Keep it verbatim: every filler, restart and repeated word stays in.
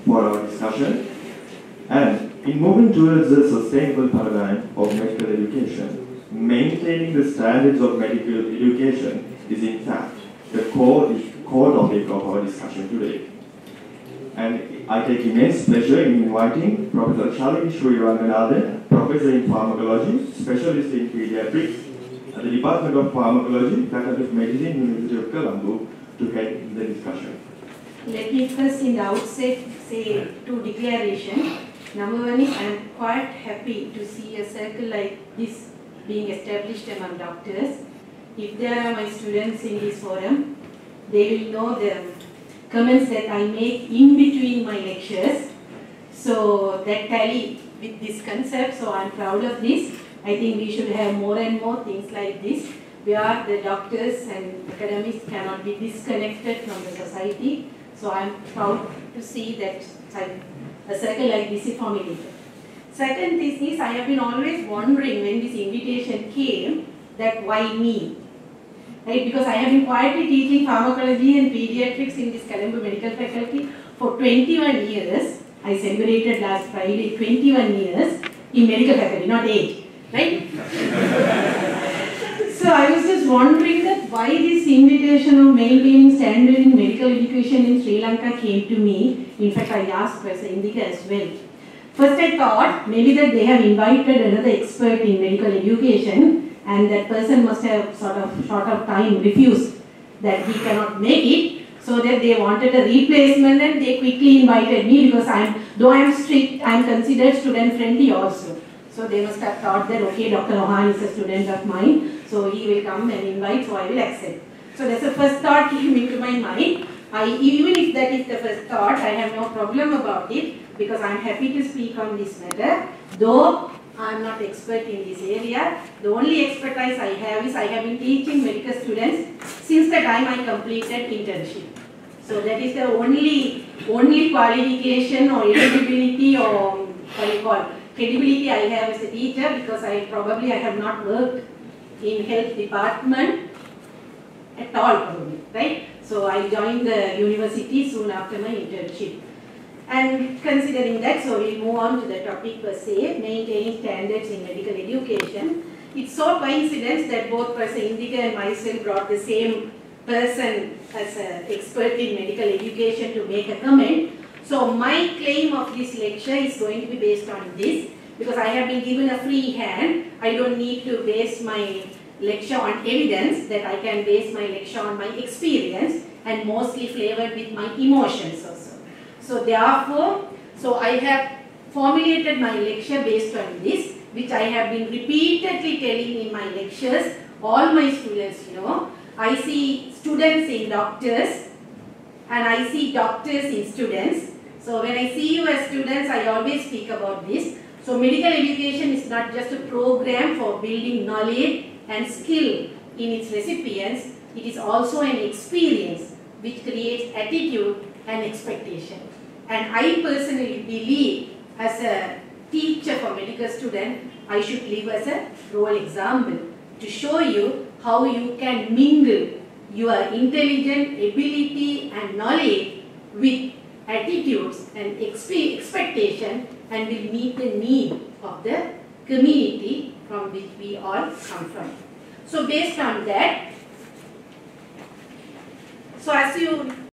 for our discussion. And in moving towards a sustainable paradigm of medical education, maintaining the standards of medical education is in fact the core, core topic of our discussion today. And I take immense pleasure in inviting Prof Shalini Sri Ranganathan, Professor in Pharmacology, Specialist in Pediatrics at the Department of Pharmacology, Faculty of Medicine, University of Colombo, to head the discussion. Let me first in the outset say two declarations. Number one is I am quite happy to see a circle like this being established among doctors. If there are my students in this forum, they will know the comments that I make in between my lectures. So that tally with this concept, so I am proud of this. I think we should have more and more things like this, where the doctors and academics cannot be disconnected from the society. So I am proud to see that a circle like this is formulated. Second thing is, I have been always wondering when this invitation came, that why me? Right? Because I have been quietly teaching pharmacology and pediatrics in this Colombo medical faculty for twenty-one years. I celebrated last Friday twenty-one years in medical faculty, not eight. Right? So I was just wondering that why this invitation of maintaining standard in medical education in Sri Lanka came to me. In fact, I asked Professor Indika as well. First I thought maybe that they have invited another expert in medical education and that person must have sort of short of time refused that he cannot make it, so that they wanted a replacement and they quickly invited me because I am, though I am strict, I am considered student friendly also. So they must have thought that okay, Doctor Rohan is a student of mine, so he will come and invite, so I will accept. So that's the first thought came into my mind. I, even if that is the first thought, I have no problem about it because I am happy to speak on this matter. Though I am not expert in this area, the only expertise I have is I have been teaching medical students since the time I completed internship. So that is the only, only qualification or eligibility or what do you call credibility I have as a teacher, because I probably I have not worked in health department at all probably, right? So I joined the university soon after my internship. And considering that, so we'll move on to the topic per se, maintaining standards in medical education. It's so coincidence that both Professor Indika and myself brought the same person as an expert in medical education to make a comment. So my claim of this lecture is going to be based on this, because I have been given a free hand. I don't need to base my lecture on evidence, that I can base my lecture on my experience and mostly flavored with my emotions also. So therefore, so I have formulated my lecture based on this, which I have been repeatedly telling in my lectures. All my students know, I see students in doctors and I see doctors in students. So when I see you as students, I always speak about this. So medical education is not just a program for building knowledge and skill in its recipients. It is also an experience which creates attitude and expectation. And I personally believe, as a teacher for medical student, I should live as a role example to show you how you can mingle your intelligent ability and knowledge with attitudes and expe expectation, and will meet the need of the community from which we all come from. So based on that, so as you